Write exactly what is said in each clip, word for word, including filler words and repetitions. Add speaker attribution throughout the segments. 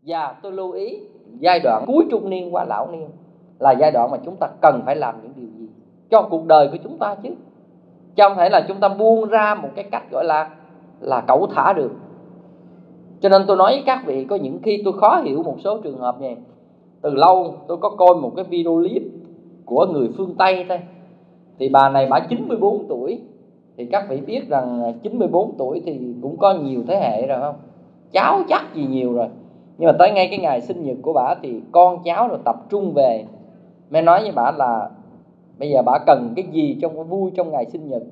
Speaker 1: Và tôi lưu ý giai đoạn cuối trung niên qua lão niên là giai đoạn mà chúng ta cần phải làm những điều gì cho cuộc đời của chúng ta chứ. Chứ không thể là chúng ta buông ra một cái cách gọi là là cẩu thả được. Cho nên tôi nói với các vị, có những khi tôi khó hiểu một số trường hợp này. Từ lâu tôi có coi một cái video clip của người phương Tây thôi. Thì bà này bà chín mươi bốn tuổi. Thì các vị biết rằng chín mươi bốn tuổi thì cũng có nhiều thế hệ rồi không? Cháu chắc gì nhiều rồi. Nhưng mà tới ngay cái ngày sinh nhật của bà thì con cháu rồi tập trung về. Mới nói với bà là bây giờ bà cần cái gì trong cái vui trong ngày sinh nhật.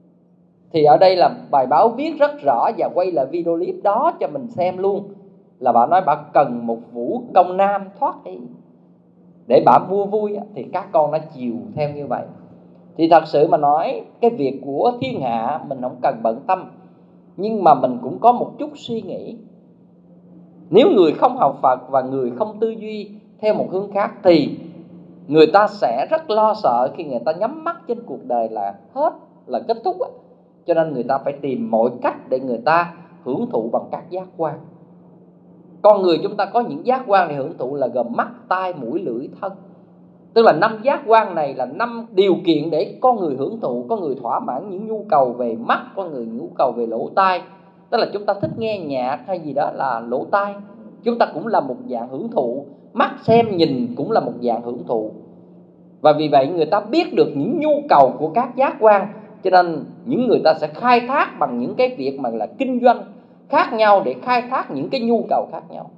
Speaker 1: Thì ở đây là bài báo viết rất rõ và quay lại video clip đó cho mình xem luôn. Là bà nói bà cần một vũ công nam thoát y để bà mua vui, thì các con nó chiều theo như vậy. Thì thật sự mà nói, cái việc của thiên hạ mình không cần bận tâm, nhưng mà mình cũng có một chút suy nghĩ. Nếu người không học Phật và người không tư duy theo một hướng khác thì người ta sẽ rất lo sợ khi người ta nhắm mắt trên cuộc đời là hết, là kết thúc. Cho nên người ta phải tìm mọi cách để người ta hưởng thụ bằng các giác quan. Con người chúng ta có những giác quan để hưởng thụ là gồm mắt, tai, mũi, lưỡi, thân. Tức là năm giác quan này là năm điều kiện để con người hưởng thụ. Có người thỏa mãn những nhu cầu về mắt, có người nhu cầu về lỗ tai. Tức là chúng ta thích nghe nhạc hay gì đó là lỗ tai, chúng ta cũng là một dạng hưởng thụ. Mắt xem nhìn cũng là một dạng hưởng thụ. Và vì vậy người ta biết được những nhu cầu của các giác quan, cho nên những người ta sẽ khai thác bằng những cái việc mà là kinh doanh khác nhau để khai thác những cái nhu cầu khác nhau.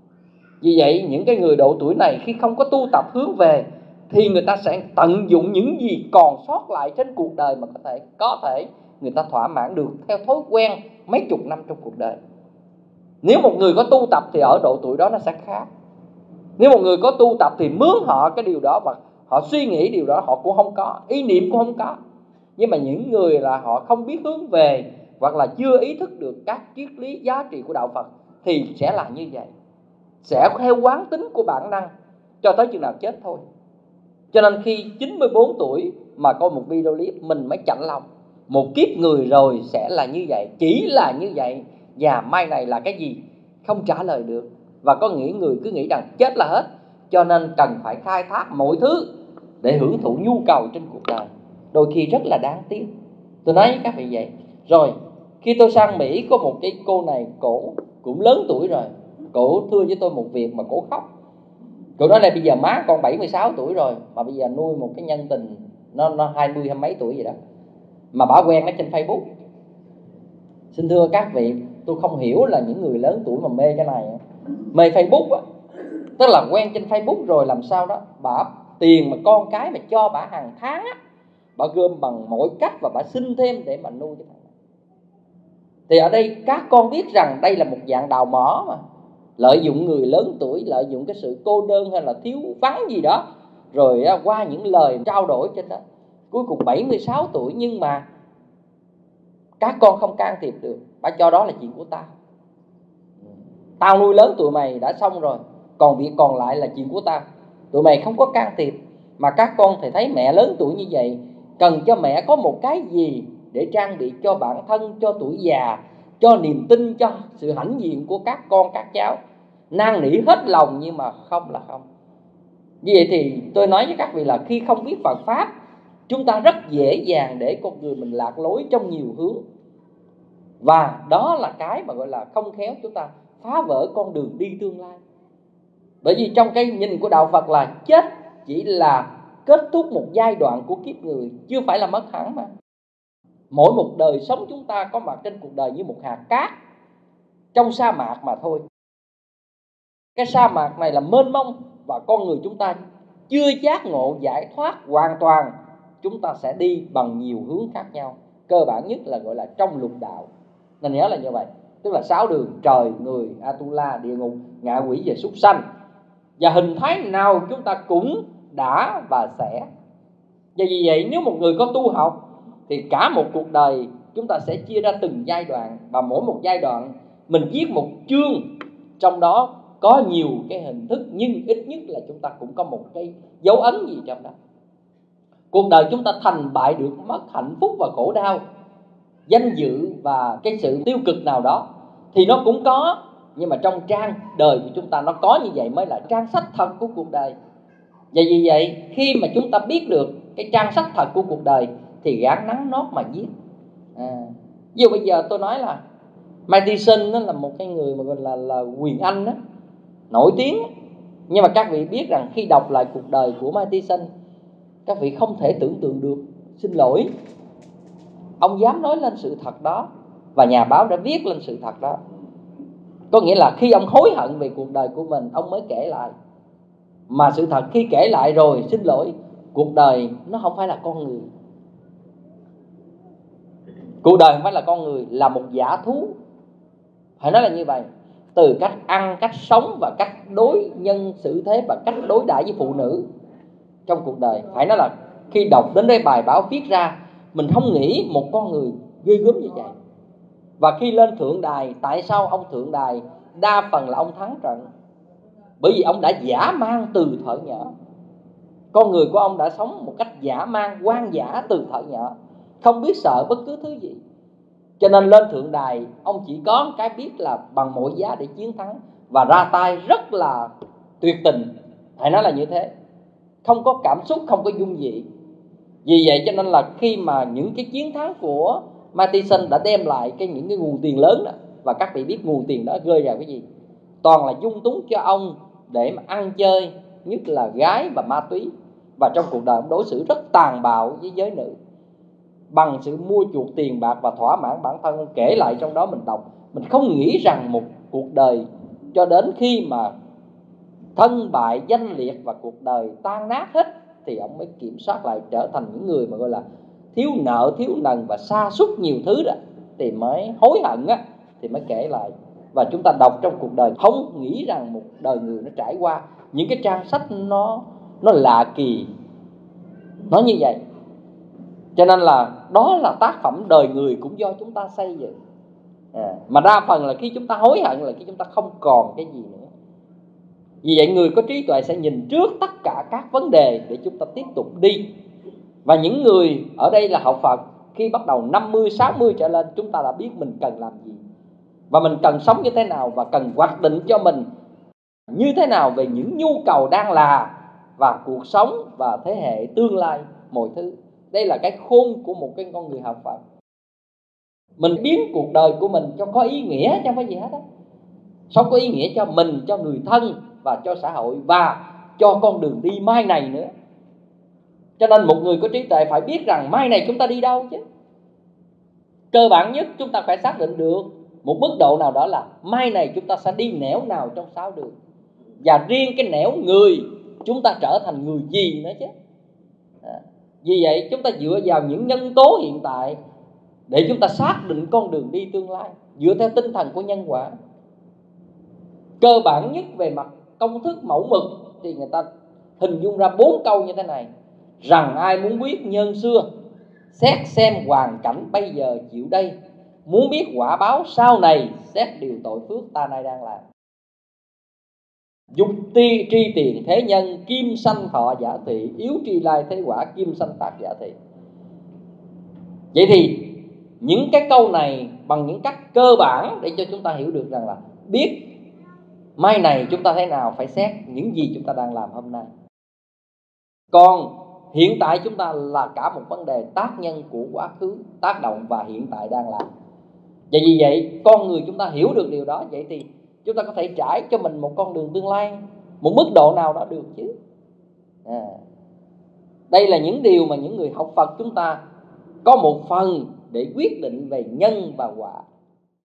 Speaker 1: Vì vậy những cái người độ tuổi này khi không có tu tập hướng về thì người ta sẽ tận dụng những gì còn sót lại trên cuộc đời mà có thể có thể người ta thỏa mãn được theo thói quen mấy chục năm trong cuộc đời. Nếu một người có tu tập thì ở độ tuổi đó nó sẽ khác. Nếu một người có tu tập thì mướn họ cái điều đó và họ suy nghĩ điều đó họ cũng không có, ý niệm cũng không có. Nhưng mà những người là họ không biết hướng về hoặc là chưa ý thức được các triết lý giá trị của đạo Phật thì sẽ là như vậy, sẽ theo quán tính của bản năng cho tới chừng nào chết thôi. Cho nên khi chín mươi bốn tuổi mà coi một video clip mình mới chạnh lòng. Một kiếp người rồi sẽ là như vậy, chỉ là như vậy, và mai này là cái gì không trả lời được. Và có nghĩ người cứ nghĩ rằng chết là hết, cho nên cần phải khai thác mọi thứ để hưởng thụ nhu cầu trên cuộc đời. Đôi khi rất là đáng tiếc. Tôi nói với các vị vậy. Rồi khi tôi sang Mỹ có một cái cô này, cổ cũng lớn tuổi rồi. Cổ thưa với tôi một việc mà cổ khóc. Cổ nói là bây giờ má con bảy mươi sáu tuổi rồi, mà bây giờ nuôi một cái nhân tình nó, nó hai mươi hai mấy tuổi gì đó, mà bà quen ở trên Facebook. Xin thưa các vị, tôi không hiểu là những người lớn tuổi mà mê cái này, mê Facebook á. Tức là quen trên Facebook rồi làm sao đó bà tiền mà con cái mà cho bà hàng tháng á, bà gom bằng mọi cách và bà xin thêm để mà nuôi cái thằng này. Thì ở đây các con biết rằng đây là một dạng đào mỏ mà. Lợi dụng người lớn tuổi, lợi dụng cái sự cô đơn hay là thiếu vắng gì đó, rồi qua những lời trao đổi trên đó. Cuối cùng bảy mươi sáu tuổi nhưng mà các con không can thiệp được. Bà cho đó là chuyện của tao. Tao nuôi lớn tụi mày đã xong rồi, còn việc còn lại là chuyện của tao. Tụi mày không có can thiệp. Mà các con thì thấy mẹ lớn tuổi như vậy, cần cho mẹ có một cái gì để trang bị cho bản thân, cho tuổi già, cho niềm tin, cho sự hãnh diện của các con các cháu. Năn nỉ hết lòng nhưng mà không là không. Vì vậy thì tôi nói với các vị là khi không biết Phật Pháp, chúng ta rất dễ dàng để con người mình lạc lối trong nhiều hướng. Và đó là cái mà gọi là không khéo chúng ta phá vỡ con đường đi tương lai. Bởi vì trong cái nhìn của đạo Phật là chết chỉ là kết thúc một giai đoạn của kiếp người, chưa phải là mất hẳn mà. Mỗi một đời sống chúng ta có mặt trên cuộc đời như một hạt cát trong sa mạc mà thôi. Cái sa mạc này là mênh mông và con người chúng ta chưa giác ngộ giải thoát hoàn toàn. Chúng ta sẽ đi bằng nhiều hướng khác nhau. Cơ bản nhất là gọi là trong lục đạo. Nên nhớ là như vậy. Tức là sáu đường: trời, người, Atula, địa ngục, ngạ quỷ và súc sanh. Và hình thái nào chúng ta cũng đã và sẽ. Và vì vậy nếu một người có tu học thì cả một cuộc đời chúng ta sẽ chia ra từng giai đoạn. Và mỗi một giai đoạn mình viết một chương, trong đó có nhiều cái hình thức, nhưng ít nhất là chúng ta cũng có một cái dấu ấn gì trong đó. Cuộc đời chúng ta thành bại được mất, hạnh phúc và khổ đau, danh dự và cái sự tiêu cực nào đó, thì nó cũng có nhưng mà trong trang đời của chúng ta nó có như vậy mới là trang sách thật của cuộc đời. Và vì vậy khi mà chúng ta biết được cái trang sách thật của cuộc đời thì gắng nắng nót mà viết. À, ví dụ bây giờ tôi nói là Mike Tyson đó là một cái người mà gọi là là quyền Anh đó, nổi tiếng. Nhưng mà các vị biết rằng khi đọc lại cuộc đời của Mike Tyson, các vị không thể tưởng tượng được. Xin lỗi, ông dám nói lên sự thật đó, và nhà báo đã viết lên sự thật đó. Có nghĩa là khi ông hối hận về cuộc đời của mình, ông mới kể lại. Mà sự thật khi kể lại rồi, xin lỗi, cuộc đời nó không phải là con người. Cuộc đời không phải là con người, là một dã thú. Phải nói là như vậy. Từ cách ăn, cách sống và cách đối nhân xử thế và cách đối đãi với phụ nữ trong cuộc đời. Phải nói là khi đọc đến đây bài báo viết ra, mình không nghĩ một con người ghê gớm như vậy. Và khi lên thượng đài, tại sao ông thượng đài đa phần là ông thắng trận? Bởi vì ông đã dã man từ thuở nhỏ. Con người của ông đã sống một cách dã man, hoang dã từ thuở nhỏ, không biết sợ bất cứ thứ gì. Cho nên lên thượng đài, ông chỉ có cái biết là bằng mọi giá để chiến thắng, và ra tay rất là tuyệt tình. Phải nói là như thế. Không có cảm xúc, không có dung dị. Vì vậy cho nên là khi mà những cái chiến thắng của Mike Tyson đã đem lại cái những cái nguồn tiền lớn đó, và các vị biết nguồn tiền đó rơi vào cái gì? Toàn là dung túng cho ông để mà ăn chơi, nhất là gái và ma túy. Và trong cuộc đời ông đối xử rất tàn bạo với giới nữ, bằng sự mua chuộc tiền bạc và thỏa mãn bản thân. Kể lại trong đó mình đọc, mình không nghĩ rằng một cuộc đời cho đến khi mà thân bại danh liệt và cuộc đời tan nát hết thì ông mới kiểm soát lại, trở thành những người mà gọi là thiếu nợ, thiếu nần và sa sút nhiều thứ đó, thì mới hối hận á, thì mới kể lại. Và chúng ta đọc trong cuộc đời không nghĩ rằng một đời người nó trải qua những cái trang sách nó nó lạ kỳ, nó như vậy. Cho nên là đó là tác phẩm đời người cũng do chúng ta xây dựng. À, mà đa phần là khi chúng ta hối hận là khi chúng ta không còn cái gì nữa. Vì vậy người có trí tuệ sẽ nhìn trước tất cả các vấn đề để chúng ta tiếp tục đi. Và những người ở đây là học Phật, khi bắt đầu năm mươi, sáu mươi trở lên, chúng ta đã biết mình cần làm gì, và mình cần sống như thế nào, và cần hoạch định cho mình như thế nào về những nhu cầu đang là, và cuộc sống và thế hệ tương lai, mọi thứ. Đây là cái khôn của một cái con người học Phật. Mình biến cuộc đời của mình cho có ý nghĩa, chứ không phải gì hết á. Sống có ý nghĩa cho mình, cho người thân và cho xã hội, và cho con đường đi mai này nữa. Cho nên một người có trí tuệ phải biết rằng mai này chúng ta đi đâu chứ. Cơ bản nhất chúng ta phải xác định được một mức độ nào đó là mai này chúng ta sẽ đi nẻo nào trong sáu đường. Và riêng cái nẻo người, chúng ta trở thành người gì nữa chứ. À, vì vậy chúng ta dựa vào những nhân tố hiện tại để chúng ta xác định con đường đi tương lai, dựa theo tinh thần của nhân quả. Cơ bản nhất về mặt công thức mẫu mực thì người ta hình dung ra bốn câu như thế này: rằng ai muốn biết nhân xưa, xét xem hoàn cảnh bây giờ chịu đây. Muốn biết quả báo sau này, xét điều tội phước ta nay đang làm. Dục ti tri tiền thế nhân, kim sanh thọ giả thị. Yếu tri lai thế quả, kim sanh tác giả thị. Vậy thì những cái câu này bằng những cách cơ bản để cho chúng ta hiểu được rằng là biết mai này chúng ta thế nào, phải xét những gì chúng ta đang làm hôm nay. Còn hiện tại chúng ta là cả một vấn đề tác nhân của quá khứ tác động và hiện tại đang làm. Và vì vậy con người chúng ta hiểu được điều đó, vậy thì chúng ta có thể trải cho mình một con đường tương lai, một mức độ nào đó được chứ. À, đây là những điều mà những người học Phật chúng ta có một phần để quyết định về nhân và quả.